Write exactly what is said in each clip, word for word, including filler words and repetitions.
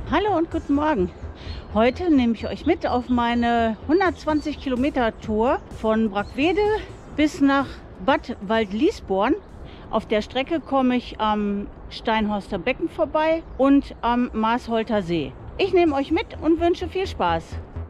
Hallo und guten Morgen. Heute nehme ich euch mit auf meine hundertzwanzig Kilometer Tour von Brackwede bis nach Bad Waldliesborn. Auf der Strecke komme ich am Steinhorster Becken vorbei und am Maasholter See. Ich nehme euch mit und wünsche viel Spaß.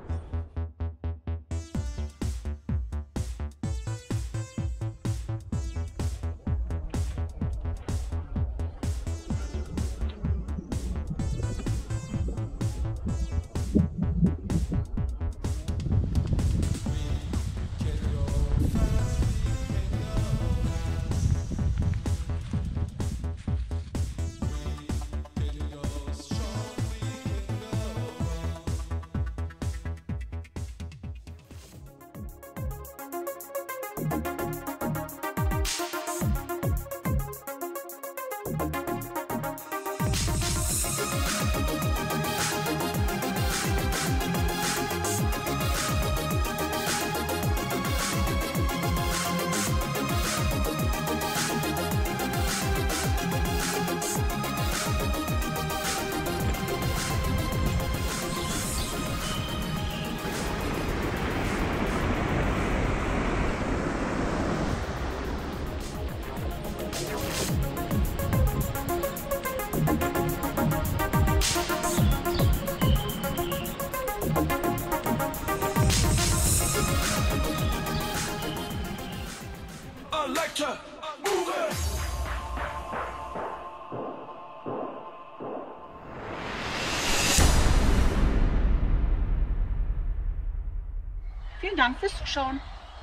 Vielen Dank fürs Zuschauen.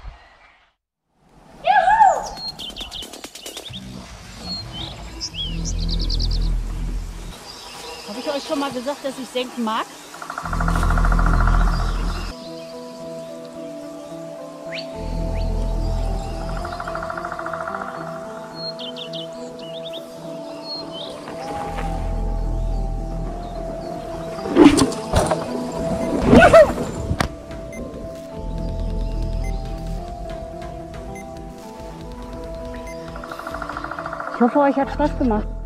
Juhu! Habe ich euch schon mal gesagt, dass ich senken mag? Ich hoffe, euch hat Spaß gemacht.